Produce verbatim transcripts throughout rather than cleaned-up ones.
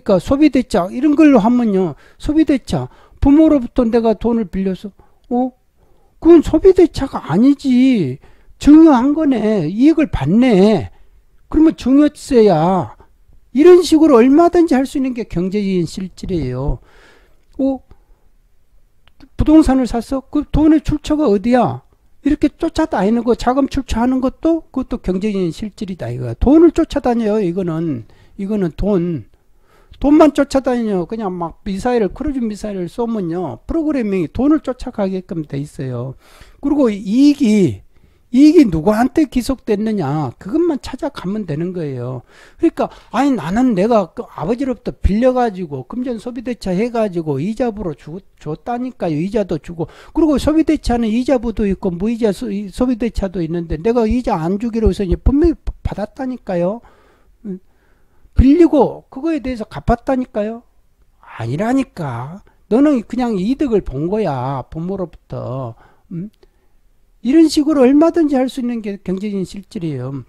그러니까 소비대차 이런 걸로 하면요. 소비대차 부모로부터 내가 돈을 빌려서 어? 그건 소비대차가 아니지. 증여한 거네. 이익을 받네. 그러면 증여세야. 이런 식으로 얼마든지 할 수 있는 게 경제적인 실질이에요. 어? 부동산을 샀어? 그 돈의 출처가 어디야? 이렇게 쫓아다니는 거, 자금 출처하는 것도 그것도 경제적인 실질이다 이거야. 돈을 쫓아다녀요. 이거는 이거는 돈. 돈만 쫓아다녀. 그냥 막 미사일을 크루즈 미사일을 쏘면요. 프로그래밍이 돈을 쫓아가게끔 돼 있어요. 그리고 이익이 이익이 누구한테 기속됐느냐 그것만 찾아가면 되는 거예요. 그러니까 아니 나는 내가 그 아버지로부터 빌려가지고 금전 소비대차 해가지고 이자부로 주, 줬다니까요. 이자도 주고 그리고 소비대차는 이자부도 있고 무이자 소, 소비대차도 있는데 내가 이자 안 주기로 해서 이제 분명히 받았다니까요. 빌리고 그거에 대해서 갚았다니까요. 아니라니까. 너는 그냥 이득을 본 거야. 부모로부터. 음? 이런 식으로 얼마든지 할 수 있는 게 경제적인 실질이에요.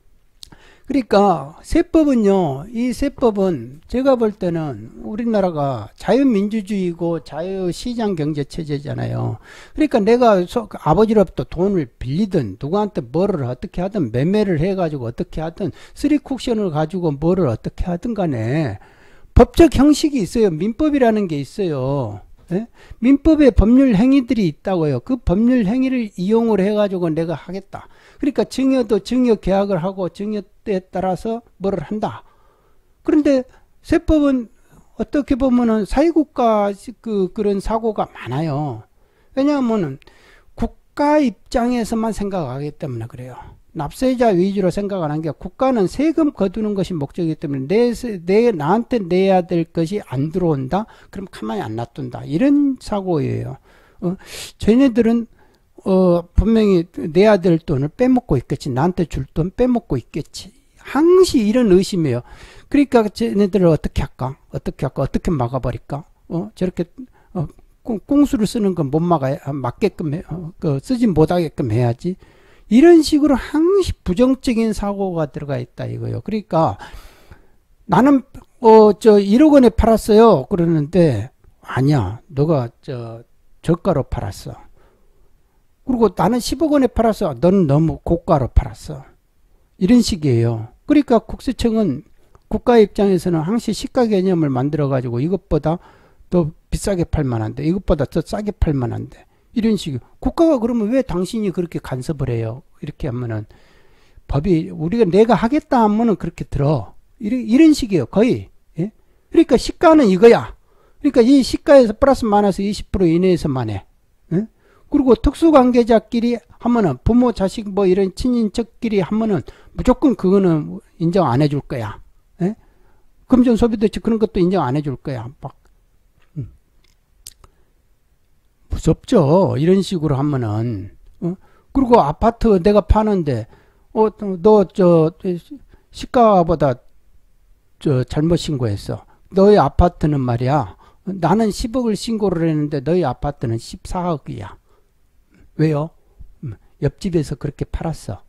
그러니까 세법은요. 이 세법은 제가 볼 때는 우리나라가 자유민주주의고 자유시장경제체제잖아요. 그러니까 내가 소, 아버지로부터 돈을 빌리든 누구한테 뭐를 어떻게 하든 매매를 해가지고 어떻게 하든 쓰리쿡션을 가지고 뭐를 어떻게 하든 간에 법적 형식이 있어요. 민법이라는 게 있어요. 예? 민법에 법률 행위들이 있다고요. 그 법률 행위를 이용을 해가지고 내가 하겠다. 그러니까 증여도 증여 계약을 하고 증여 때에 따라서 뭐를 한다. 그런데 세법은 어떻게 보면은 사회국가 그 그런 사고가 많아요. 왜냐하면은 국가 입장에서만 생각하기 때문에 그래요. 납세자 위주로 생각 안 한 게 국가는 세금 거두는 것이 목적이기 때문에 내, 내 나한테 내야 될 것이 안 들어온다? 그럼 가만히 안 놔둔다. 이런 사고예요. 어, 쟤네들은 어, 분명히 내야 될 돈을 빼먹고 있겠지. 나한테 줄 돈 빼먹고 있겠지. 항시 이런 의심이에요. 그러니까 쟤네들을 어떻게 할까? 어떻게 할까? 어떻게 막아버릴까? 어, 저렇게 어, 꽁수를 쓰는 건 못 막아야 막게끔 해, 어, 그 쓰지 못하게끔 해야지. 이런 식으로 항시 부정적인 사고가 들어가 있다 이거요. 그러니까 나는 어 저 일억 원에 팔았어요. 그러는데 아니야. 너가 저 저가로 팔았어. 그리고 나는 십억 원에 팔았어. 너는 너무 고가로 팔았어. 이런 식이에요. 그러니까 국세청은 국가 입장에서는 항시 시가 개념을 만들어 가지고 이것보다 더 비싸게 팔만한데 이것보다 더 싸게 팔만한데 이런 식이에요. 국가가 그러면 왜 당신이 그렇게 간섭을 해요? 이렇게 하면은 법이 우리가 내가 하겠다 하면은 그렇게 들어. 이런, 이런 식이에요. 거의. 예? 그러니까 시가는 이거야. 그러니까 이 시가에서 플러스 마이너스 이십 퍼센트 이내에서만 해. 예? 그리고 특수관계자끼리 하면은 부모 자식 뭐 이런 친인척끼리 하면은 무조건 그거는 인정 안 해줄 거야. 예? 금전 소비대책 그런 것도 인정 안 해줄 거야. 막 무섭죠. 이런 식으로 하면은. 어? 그리고 아파트 내가 파는데, 어, 너, 저, 시가보다, 저, 잘못 신고했어. 너의 아파트는 말이야. 나는 십억을 신고를 했는데 너희 아파트는 십사억이야. 왜요? 옆집에서 그렇게 팔았어.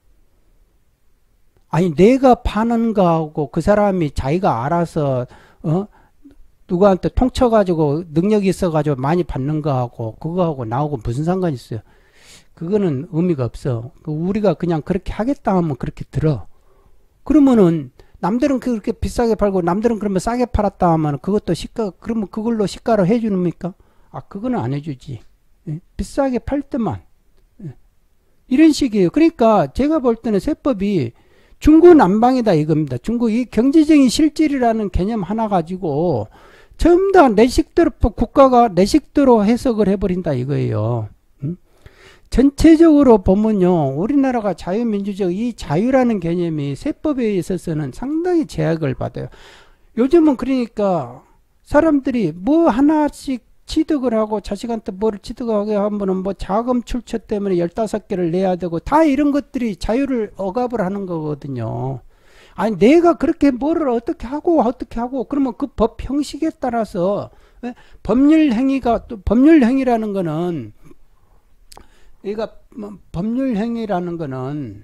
아니, 내가 파는 거하고 그 사람이 자기가 알아서, 어? 누구한테 통쳐가지고 능력이 있어가지고 많이 받는 거하고 그거하고 나하고 무슨 상관이 있어요. 그거는 의미가 없어. 우리가 그냥 그렇게 하겠다 하면 그렇게 들어. 그러면은 남들은 그렇게 비싸게 팔고 남들은 그러면 싸게 팔았다 하면 그것도 시가 그러면 그걸로 시가로 해주니까 아 그거는 안 해주지. 예? 비싸게 팔 때만. 예. 이런 식이에요. 그러니까 제가 볼 때는 세법이 중구난방이다 이겁니다. 중구 이 경제적인 실질이라는 개념 하나 가지고 전부 다 내 식대로 국가가 내 식대로 해석을 해버린다 이거예요. 음? 전체적으로 보면요 우리나라가 자유민주적 이 자유라는 개념이 세법에 있어서는 상당히 제약을 받아요. 요즘은 그러니까 사람들이 뭐 하나씩 취득을 하고 자식한테 뭐를 취득하게 하면은 뭐 자금 출처 때문에 열다섯 개를 내야 되고 다 이런 것들이 자유를 억압을 하는 거거든요. 아니 내가 그렇게 뭐를 어떻게 하고 어떻게 하고 그러면 그 법 형식에 따라서 예? 법률 행위가 또 법률 행위라는 거는 얘가 뭐 법률 행위라는 거는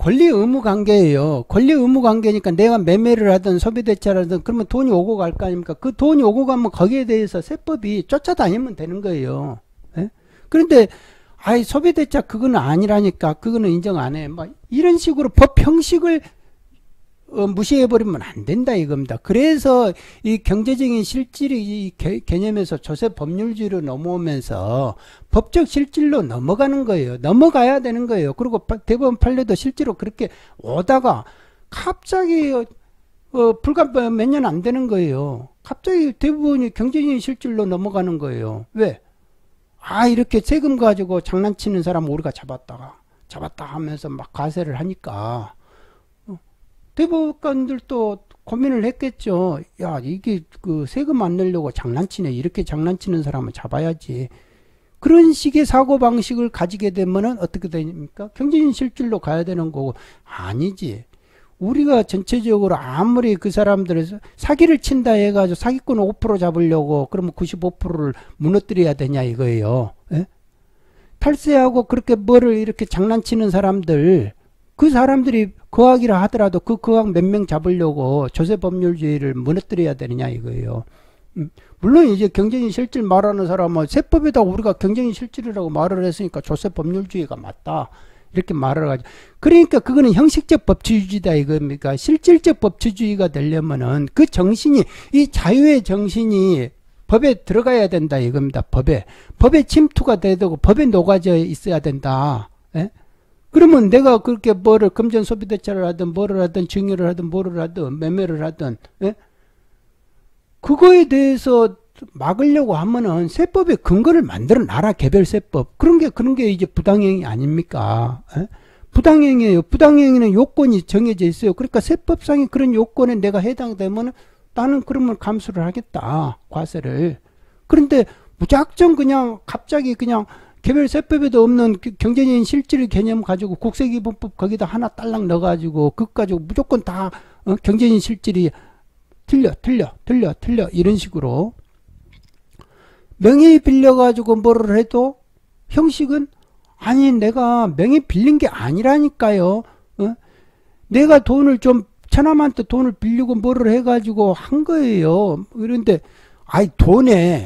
권리 의무 관계예요. 권리 의무 관계니까 내가 매매를 하든 소비대차를 하든 그러면 돈이 오고 갈 거 아닙니까? 그 돈이 오고 가면 거기에 대해서 세법이 쫓아다니면 되는 거예요. 예? 그런데 아이 소비대차 그거는 아니라니까 그거는 인정 안 해. 막 이런 식으로 법 형식을 어, 무시해버리면 안 된다 이겁니다. 그래서 이 경제적인 실질이 이 개, 개념에서 조세 법률주의로 넘어오면서 법적 실질로 넘어가는 거예요. 넘어가야 되는 거예요. 그리고 대법원 판례도 실제로 그렇게 오다가 갑자기 어, 어, 불과 몇 년 안 되는 거예요. 갑자기 대부분이 경제적인 실질로 넘어가는 거예요. 왜? 아 이렇게 세금 가지고 장난치는 사람 우리가 잡았다가 잡았다 하면서 막 과세를 하니까 대법관들도 고민을 했겠죠. 야, 이게 그 세금 안 내려고 장난치네. 이렇게 장난치는 사람은 잡아야지. 그런 식의 사고방식을 가지게 되면은 어떻게 됩니까? 경제적인 실질로 가야 되는 거고. 아니지. 우리가 전체적으로 아무리 그 사람들을 사기를 친다 해가지고 사기꾼 오 퍼센트 잡으려고 그러면 구십오 퍼센트를 무너뜨려야 되냐 이거예요. 예? 탈세하고 그렇게 뭐를 이렇게 장난치는 사람들, 그 사람들이 거학이라 하더라도 그 거학 몇 명 잡으려고 조세법률주의를 무너뜨려야 되느냐 이거예요. 음, 물론 이제 경쟁인 실질 말하는 사람은 세법에다 우리가 경쟁인 실질이라고 말을 했으니까 조세법률주의가 맞다 이렇게 말을 하죠. 그러니까 그거는 형식적 법치주의다 이겁니까? 실질적 법치주의가 되려면은 그 정신이 이 자유의 정신이 법에 들어가야 된다 이겁니다. 법에 법에 침투가 돼야 되고 법에 녹아져 있어야 된다. 예? 그러면 내가 그렇게 뭐를 금전 소비대차를 하든 뭐를 하든 증여를 하든 뭐를 하든 매매를 하든 예? 그거에 대해서 막으려고 하면은 세법의 근거를 만들어 놔라. 개별세법. 그런 게 그런 게 이제 부당행위 아닙니까? 예? 부당행위예요. 부당행위는 요건이 정해져 있어요. 그러니까 세법상의 그런 요건에 내가 해당되면 나는 그러면 감수를 하겠다. 과세를. 그런데 무작정 그냥 갑자기 그냥 개별세법에도 없는 경제적인 실질 개념 가지고 국세기본법 거기다 하나 딸랑 넣어가지고 그거 가지고 무조건 다 어, 경제적인 실질이 틀려 틀려 틀려 틀려 이런 식으로 명의 빌려가지고 뭐를 해도 형식은 아니 내가 명의 빌린 게 아니라니까요. 어? 내가 돈을 좀 천함한테 돈을 빌리고 뭐를 해가지고 한 거예요. 그런데 아이 돈에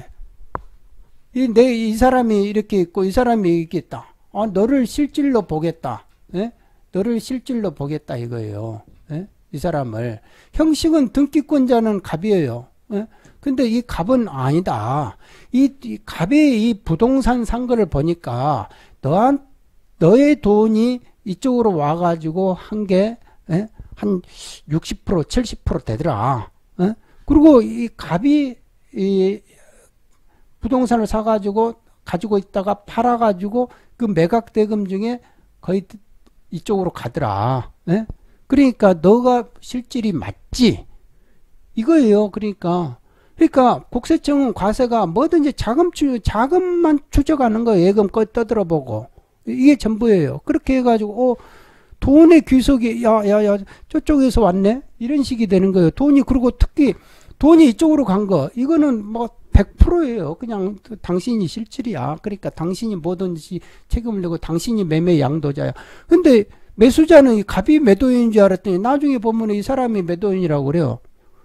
이, 내, 이 사람이 이렇게 있고, 이 사람이 이렇게 있다. 아, 너를 실질로 보겠다. 예? 너를 실질로 보겠다, 이거예요. 예? 이 사람을. 형식은 등기권자는 갑이에요. 예? 근데 이 갑은 아니다. 이, 이 갑의 이 부동산 산 거를 보니까, 너한, 너의 돈이 이쪽으로 와가지고 한 게, 예? 한 육십 퍼센트, 칠십 퍼센트 되더라. 예? 그리고 이 갑이, 이, 부동산을 사가지고 가지고 있다가 팔아가지고 그 매각 대금 중에 거의 이쪽으로 가더라. 예? 그러니까 너가 실질이 맞지 이거예요. 그러니까 그러니까 국세청은 과세가 뭐든지 자금 추 자금만 추적하는 거예요. 예금 꺼 떠들어보고 이게 전부예요. 그렇게 해가지고 어, 돈의 귀속이 야야야 저쪽에서 왔네 이런 식이 되는 거예요. 돈이 그리고 특히 돈이 이쪽으로 간 거 이거는 뭐 백 퍼센트예요. 그냥 당신이 실질이야. 그러니까 당신이 뭐든지 책임을 내고 당신이 매매 양도자야. 근데 매수자는 갑이 매도인인 줄 알았더니 나중에 보면 이 사람이 매도인이라고 그래요.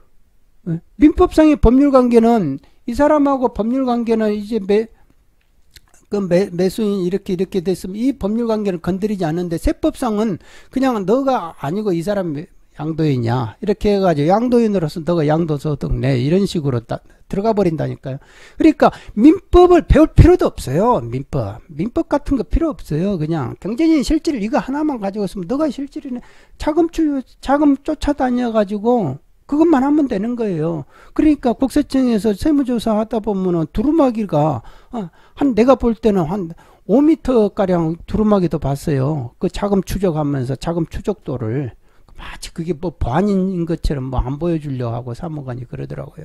민법상의 법률관계는 이 사람하고 법률관계는 이제 매, 그 매, 매수인 이렇게 이렇게 됐으면 이 법률관계를 건드리지 않는데 세법상은 그냥 너가 아니고 이 사람 양도인이야. 이렇게 해가지고 양도인으로서 너가 양도소득 내 이런 식으로 다 들어가 버린다니까요. 그러니까 민법을 배울 필요도 없어요. 민법. 민법 같은 거 필요 없어요. 그냥 경제적인 실질을 이거 하나만 가지고 있으면 너가 실질이네. 자금 추 자금 쫓아다녀가지고 그것만 하면 되는 거예요. 그러니까 국세청에서 세무조사 하다 보면은 두루마기가 한 내가 볼 때는 한 오 미터 가량 두루마기도 봤어요. 그 자금 추적하면서 자금 추적도를 마치 그게 뭐 보안인 것처럼 뭐 안 보여주려고 하고 사무관이 그러더라고요.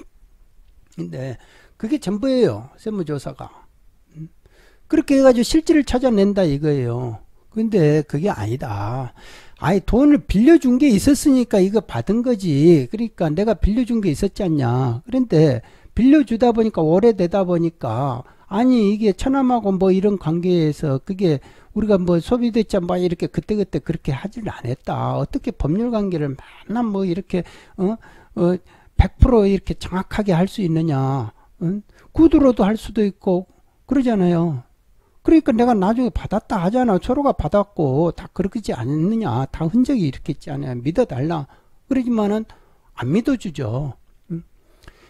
근데 그게 전부예요. 세무조사가. 그렇게 해가지고 실질을 찾아낸다 이거예요. 근데 그게 아니다. 아니 돈을 빌려준 게 있었으니까 이거 받은 거지. 그러니까 내가 빌려준 게 있었지 않냐. 그런데 빌려주다 보니까 오래되다 보니까 아니 이게 처남하고 뭐 이런 관계에서 그게 우리가 뭐 소비대차 막 이렇게 그때그때 그렇게 하지를 않았다. 어떻게 법률 관계를 맨날 뭐 이렇게, 어, 어, 백 퍼센트 이렇게 정확하게 할 수 있느냐. 응? 구두로도 할 수도 있고, 그러잖아요. 그러니까 내가 나중에 받았다 하잖아. 초로가 받았고, 다 그렇지 않느냐. 다 흔적이 이렇게 있지 않아요. 믿어달라. 그러지만은, 안 믿어주죠.